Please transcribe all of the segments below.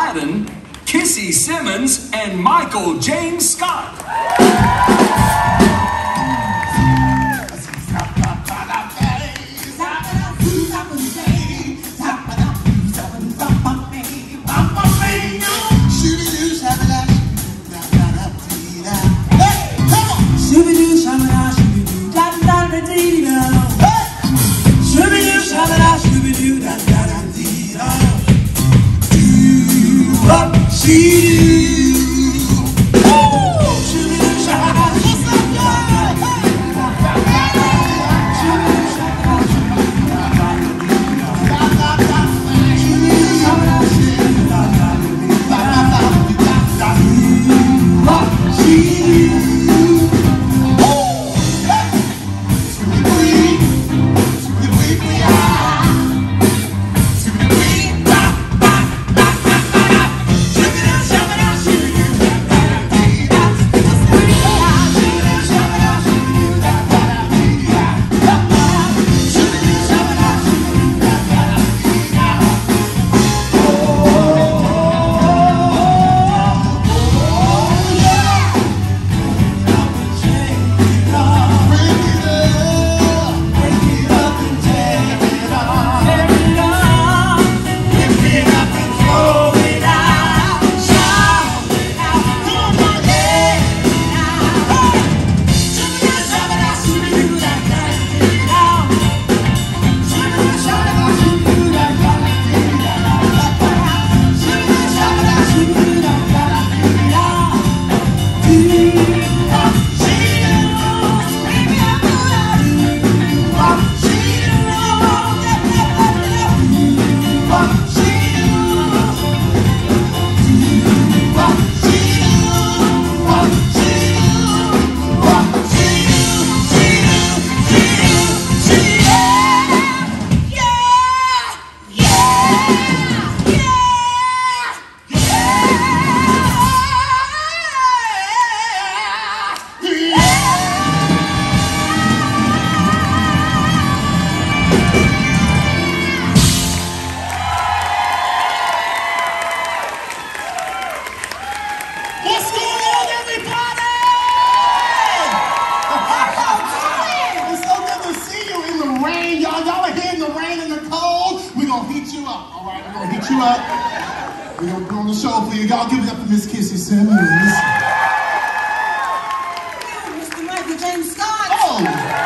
Aladdin, Kissy Simmons, and Michael James Scott. We're going to put on the show for you. Y'all give it up for Miss Kissy Simmons. Mr. Michael James Scott. Oh!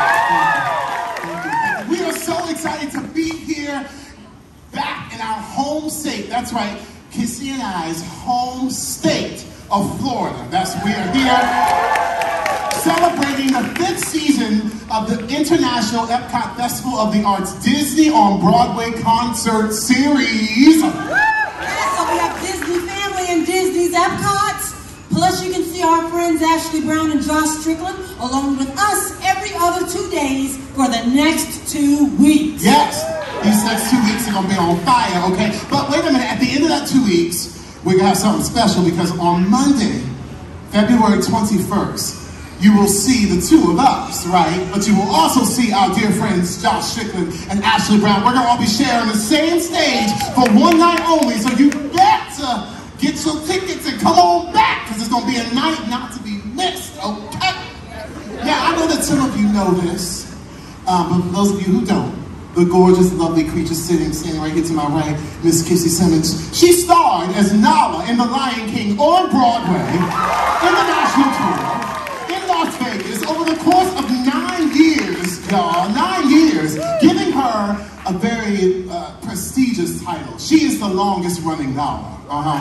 Thank you. We are so excited to be here back in our home state. That's right, Kissy and I's home state of Florida. That's we are here celebrating the 5th season of the International EPCOT Festival of the Arts Disney on Broadway Concert Series. So we have Disney Family and Disney's EPCOT. Plus you can see our friends Ashley Brown and Josh Strickland along with us every other 2 days for the next 2 weeks. Yes, these next 2 weeks are going to be on fire, okay? But wait a minute, at the end of that 2 weeks, we're going to have something special because on Monday, February 21st, you will see the 2 of us, right? But you will also see our dear friends Josh Strickland and Ashley Brown. We're going to all be sharing the same stage for 1 night only, so you better get your tickets and come on back, because it's going to be a night not to be missed, okay? Now, I know that some of you know this, but for those of you who don't, the gorgeous, lovely creature standing right here to my right, Miss Kissy Simmons, she starred as Nala in The Lion King on Broadway, international tour, in Las Vegas, over the course of 9 years, y'all, 9 years, giving her a very prestigious title. She is the longest running Nala.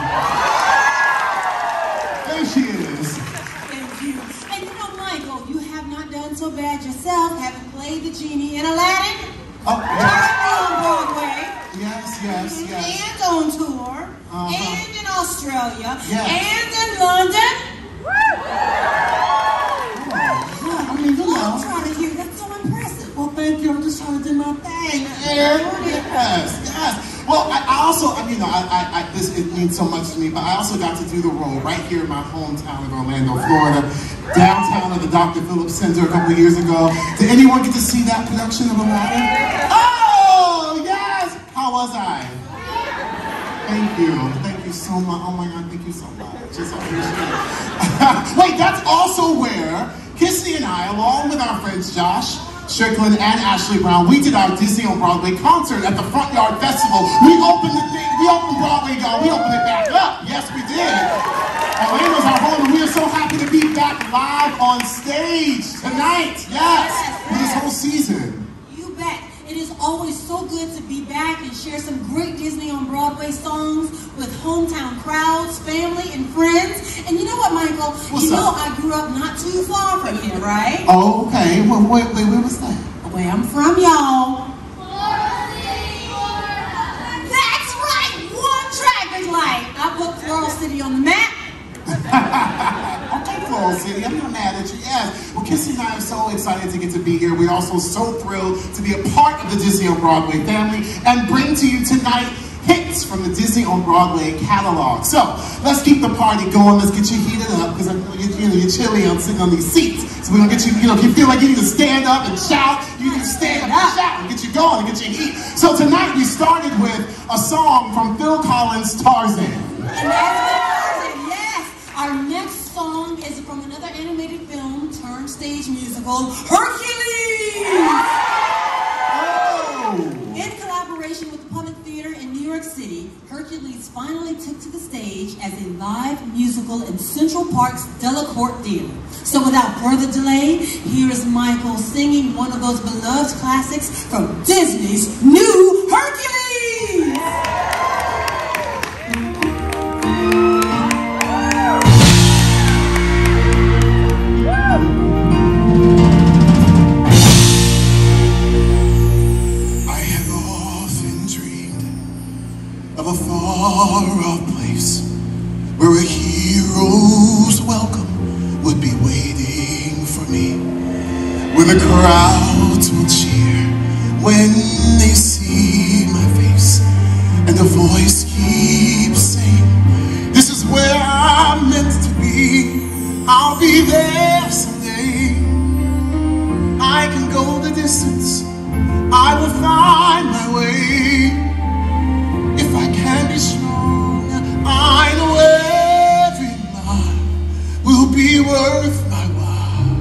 There she is. Thank you. And you know, Michael, you have not done so bad yourself, having played the Genie in Aladdin. Oh, Currently on Broadway. Yes. And on tour. And in Australia. Yes. And in London. I mean, you know. I'm trying to hear. That's so impressive. Well, thank you. I'm just trying to do my thing. Yes. Well, I also, you know, it means so much to me, but I also got to do the role right here in my hometown of Orlando, Florida, downtown at the Dr. Phillips Center a couple of years ago. Did anyone get to see that production of Aladdin? Oh, yes! How was I? Thank you you so much. Oh my God, thank you so much. Just appreciate it. Wait, that's also where Kissy and I, along with our friends Josh Strickland and Ashley Brown, we did our Disney on Broadway concert at the Front Yard Festival. We opened the thing, we opened Broadway, y'all. We opened it back up. Yes, we did. Orlando's our home, and we are so happy to be back live on stage tonight. Yes, for this whole season. You bet. It is always so good to be back and share some great Disney on Broadway songs with hometown crowds, family, and friends. And you know what, Michael? What's up? I grew up not too far from here, right? Oh, okay. Well, wait, where was that? Where I'm from, y'all. That's right! One traffic light. I put Floral City on the map. Okay, Floral City, I'm not mad at you. Yes. Well, Kissy and I are so excited to get to be here. We're also so thrilled to be a part of the Disney on Broadway family and bring to you tonight hits from the Disney on Broadway catalog. So let's keep the party going. Let's get you heated up because I know you're chilly on sitting on these seats. So we're gonna get you, if you feel like you need to stand up and shout, you need to stand up and shout and get you going and get you heat. So tonight we started with a song from Phil Collins' Tarzan. And that's Tarzan, yes. Our next song is from another animated film turned stage musical, Hercules! Oh! In collaboration with the Public Theater in New York City, Hercules finally took to the stage as a live musical in Central Park's Delacorte Theater. So without further delay, here is Michael singing one of those beloved classics from Disney's new Hercules! Of a far-off place where a hero's welcome would be waiting for me, where the crowds will cheer when they see my face, and the voice keeps saying, this is where I'm meant to be. I'll be there someday. I can go the distance. I will find my way. If I can be strong, I know every mile will be worth my while.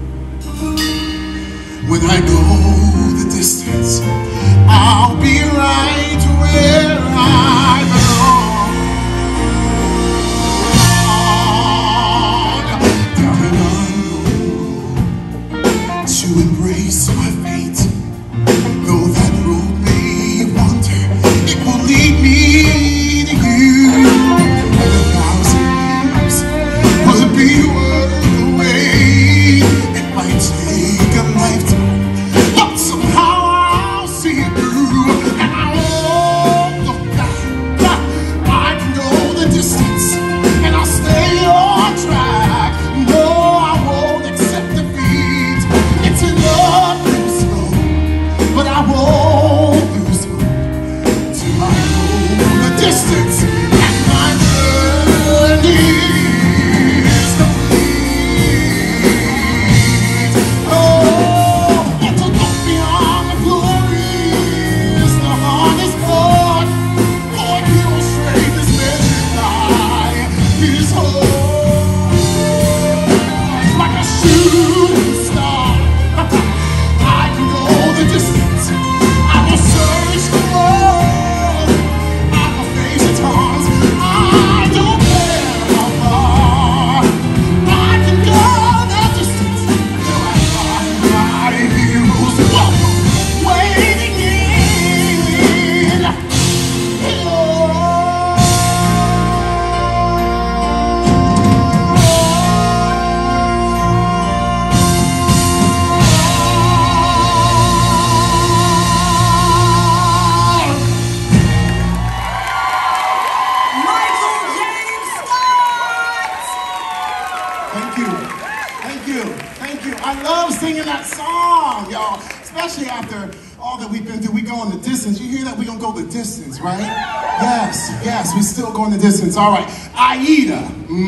When I go the distance, I'll be right where I belong. Down and unknown, to embrace my fate, though that road may wander, it will lead me to you. And 1,000 years will be worth the wait. It might take a lifetime, but somehow I'll see it through. And I won't look back. I can go the distance, and I'll stay on track. No, I won't accept defeat. It's enough to slow, but I won't lose hope till I go the distance, and my journey is complete. Oh, and to look beyond the glory is the hardest part. For a hero's strength is measured by his hope. Like a shooting star, I can go the distance. I will search the world. I will face its harms. I don't care how far. I can go the distance till I find my heroes waiting in. Michael James Scott! Thank you, thank you, thank you. I love singing that song, y'all. Especially after all that we've been through. We going the distance. You hear that? We gonna go the distance, right? Yes, we still going the distance. All right, Aida.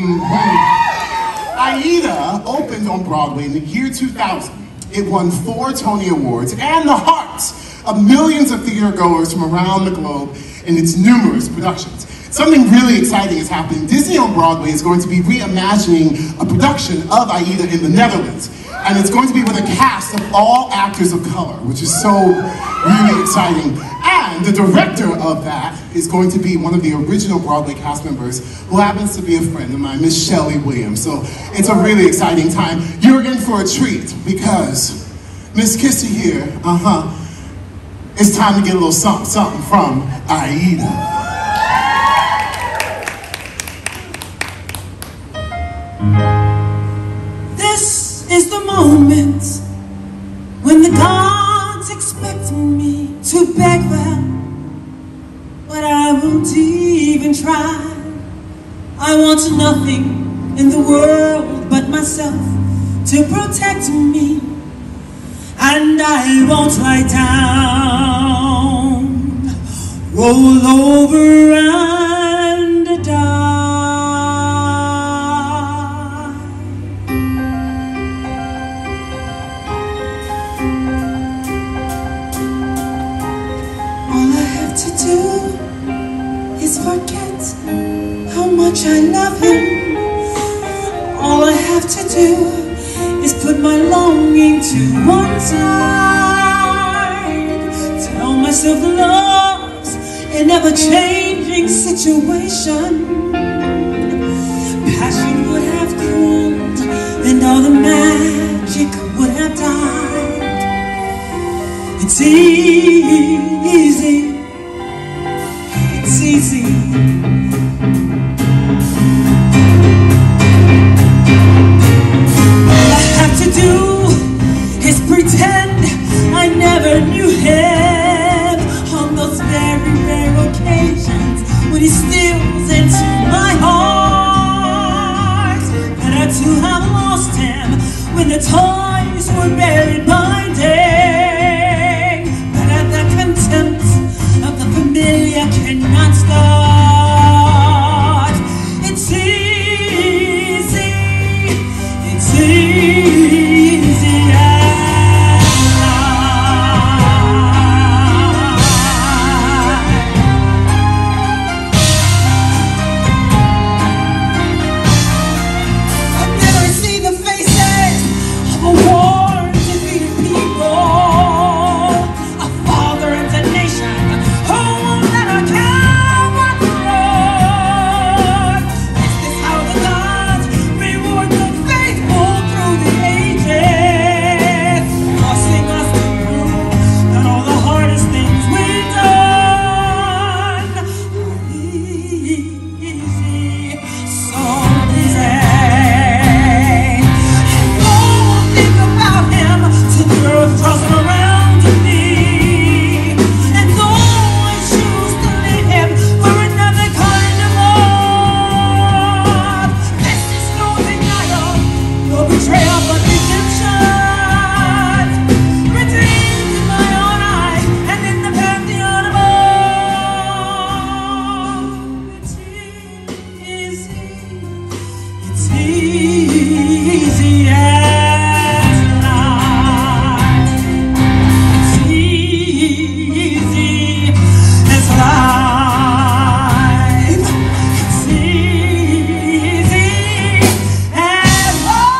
Aida opened on Broadway in the year 2000. It won 4 Tony Awards and the hearts of millions of theater goers from around the globe in its numerous productions. Something really exciting is happening. Disney on Broadway is going to be reimagining a production of Aida in the Netherlands. And it's going to be with a cast of all actors of color, which is so really exciting. And the director of that is going to be one of the original Broadway cast members, who happens to be a friend of mine, Miss Shelley Williams. So it's a really exciting time. You're in for a treat, because Miss Kissy here, it's time to get a little something, something from Aida. This is the moment when the gods expect me to beg them, but I won't even try. I want nothing in the world but myself to protect me, and I won't lie down, roll over and die. Forget how much I love him. All I have to do is put my longing to one side. Tell myself love's an ever-changing situation. Passion would have cooled and all the magic would have died. It's easy. It's easy. All I have to do is pretend I never knew him on those very rare occasions when he steals into my heart. But I too have lost him when the toys were buried binding. But at the contempt of the familiar cannot start. It's easy, it's easy as I've never seen the faces of a war-defeated people, a father and a nation who won't let a coward run. Is this how the gods reward the faithful through the ages, forcing us to prove that all the hardest things we've done are easy, so easy? And all think about him till the earth draws around me. And though I choose to leave him for another kind of love, this is no denial, no betrayal, but redemption. Redeemed in my own eyes and in the pantheon above. It's easy, it's easy as light. It's easy as life. It's easy as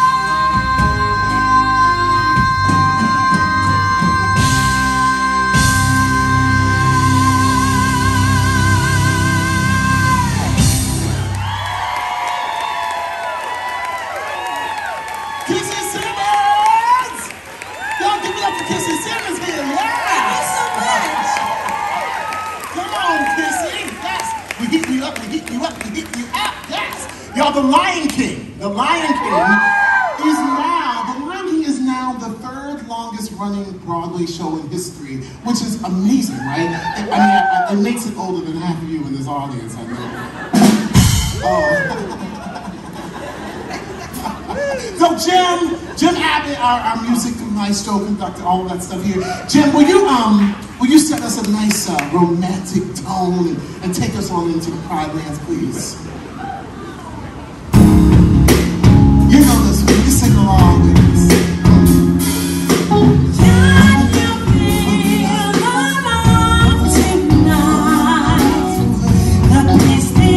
Kissy Simmons! Y'all give it up for Kissy Simmons here, yeah! so much. Come on, Kissy, yes! We heat you up, we heat you up, we heat you up, yes! Y'all, the Lion King is now the third longest running Broadway show in history, which is amazing, right? It makes it older than half of you in this audience, I know. So Jim Abbott, our music maestro, conductor, all that stuff here. Jim, will you set us a nice romantic tone and take us on into the Pride Lands, please? You know this one, you sing along with us. Can you feel the love tonight? The place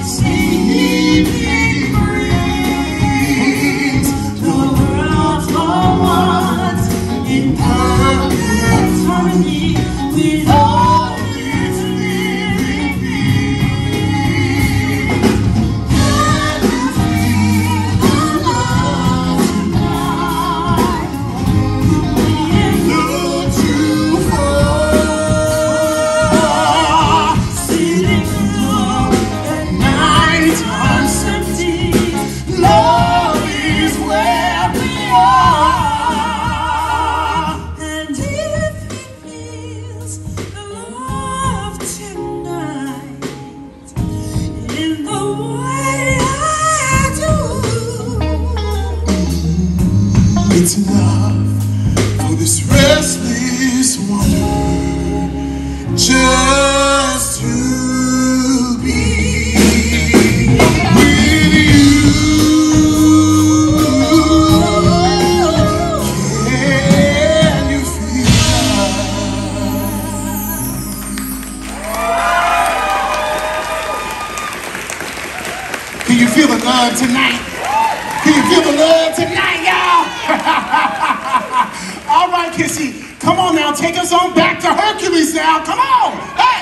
Sleeping brings the world for once in perfect harmony with all its living beings. Can you feel the love tonight? Look too far, sitting alone at night uncertainty. Love is where we are. And if he feels the love tonight in the way I do, It's enough for this restless wanderer just to be with you. Can you feel love? Can you feel the love tonight? Can you feel the love tonight, y'all? All right, Kissy, come on now, take us on back to Hercules now. Come on, hey!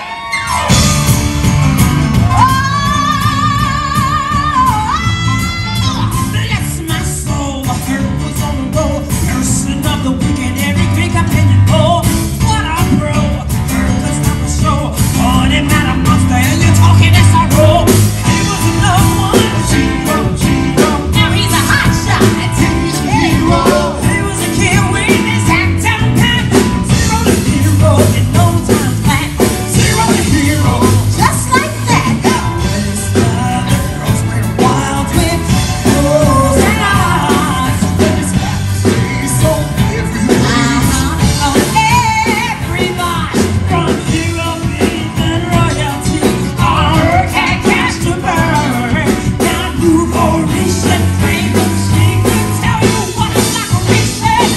bless my soul. Hercules on the road, nursing of the wicked, every Greek opinion. Oh, what a pro! Hercules on the show, honey man, a monster, and you're talking SRO. He was another one, Giro. Now he's a hot shot. Hero. He was a kid with his act down pat. Zero to hero in no time flat. Zero to hero. Just like that. This other girls went wild with rules and odds. Say so everywhere. Oh, everybody from hero being and royalty. Our cat cash to burn. Now you go reset frame. She can tell you what it's like a reset.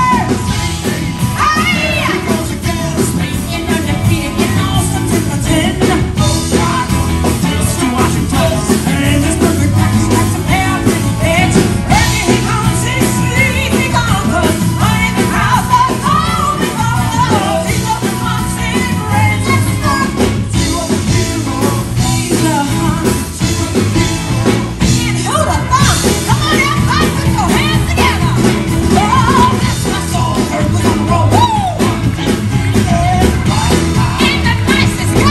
Hey! Goes again. In undefeated, getting awesome to pretend. Oh God, just to watch him toes. And this perfect practice like some hair pretty edge. Ready he comes, he sleep, he conquers. Running the crowd, but only follows. He's up and pops in rage, just stop. Zero to hero, he's a hunt. Zero to hero. And who the fuck? Come on, everybody, put your hands together. Oh, bless my soul, Hercules on the road. Woo! And the nicest guy.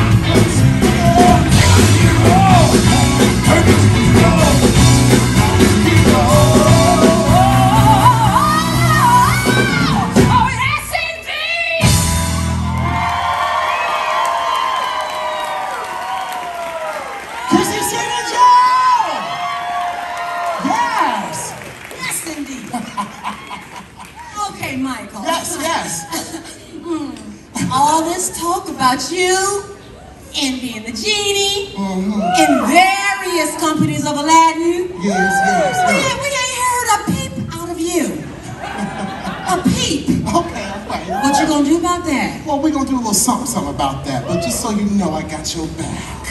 Oh, yes, indeed. Kissy Simmons, y'all! Yes! Yes, indeed. Okay, Michael. Yes. All this talk about you and being the Genie in various companies of Aladdin. Yes. We ain't heard a peep out of you. A peep. Okay. What you gonna do about that? Well, we're gonna do a little something about that, but just so you know, I got your back.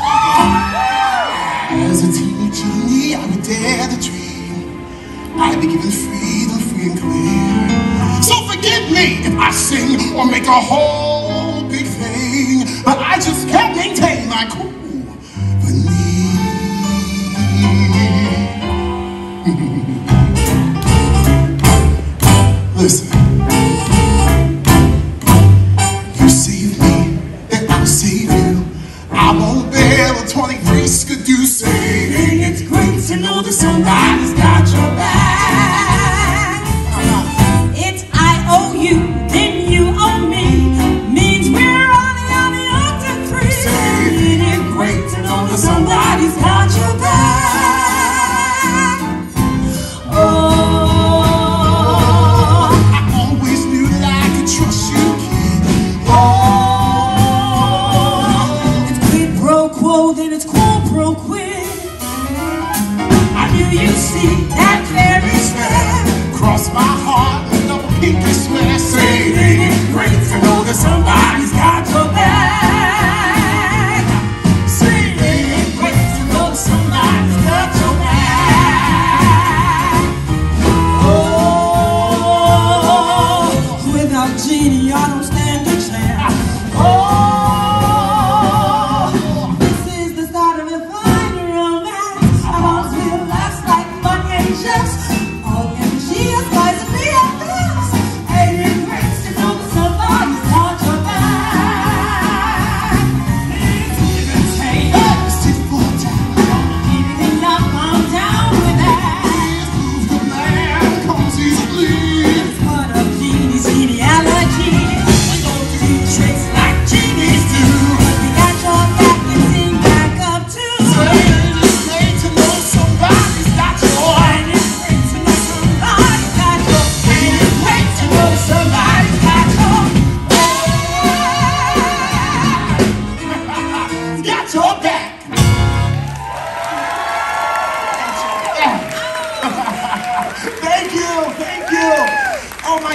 As a teeny genie, I would dare to dream. I'd be given freedom, free and clear. So forgive me if I sing or make a whole big thing, but I just can't maintain my cool beneath. Listen. You save me, then I'll save you. I won't bear a 23 skidoo saying it's great to know that somebody's got your back. It's I owe you, then you owe me. Means we're on the up to three. Saying it's great to know that somebody's got your back. Oh, I always knew that I could trust you, kid. it's quid pro quo, then it's quo pro quid. I knew you'd see that very step. Cross my heart and double pinky swear. Saying it's great to know that somebody's got your back. Saying it's great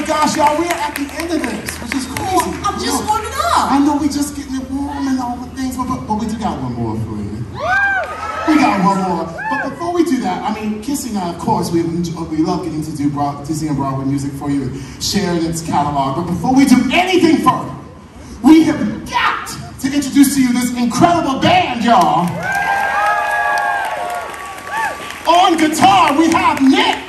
gosh, y'all, we're at the end of this, which is crazy. I'm just warming up. I know we just getting it warm and all the things, but we do got one more for you. We got one more. But before we do that, I mean, Kissy and I, of course, we love getting to do Disney and Broadway music for you, sharing its catalog. But before we do anything further, we have got to introduce to you this incredible band, y'all. On guitar, we have Nick.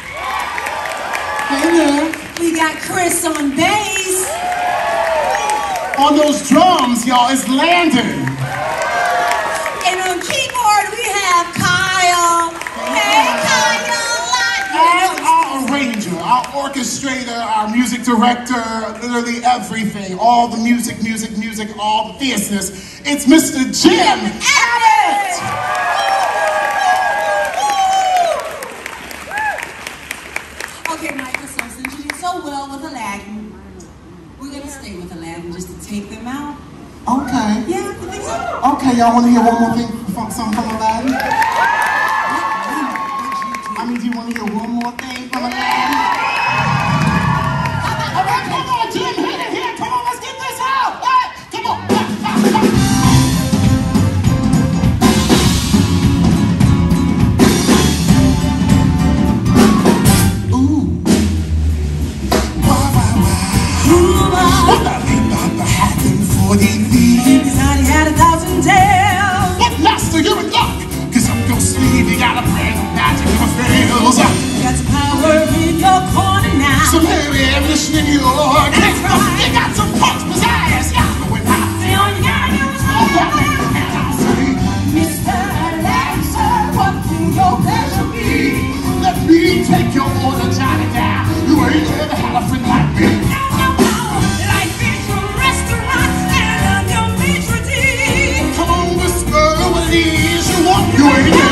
Hey, Nick. We got Chris on bass. On those drums, y'all, is Landon. And on keyboard, we have Kyle. Hey, Kyle. And our arranger, our orchestrator, our music director, literally everything. All the music, all the fierceness. It's Mr. Jim Abbott. Okay, Michael, so since you did so well with Aladdin, we're going to stay with Aladdin just to take them out. Okay. Yeah, you think so? Okay, y'all want to hear one more thing from Aladdin? I mean, do you want to hear one more thing from Aladdin? All right, come on, Jim, hit it here. Come on, let's get this out. Right? Come on. Ooh. What happened for the thieves? Decided he had 1,000 tales. But master, you're in luck, cause up your sleeve you got a brand of magic never fails. You got some power in your corner now. Some heavy ammunition in your That's right. You got some punch pizzazz. Yeah, going out. Say all you gotta do is And I'll say, Mr. Lancer, what will your pleasure be? let me take your order, Johnny, down. You ain't ever had a friend like me. No, like fish from restaurants and your maitre d'. Come on, whisper what it is you want. You ain't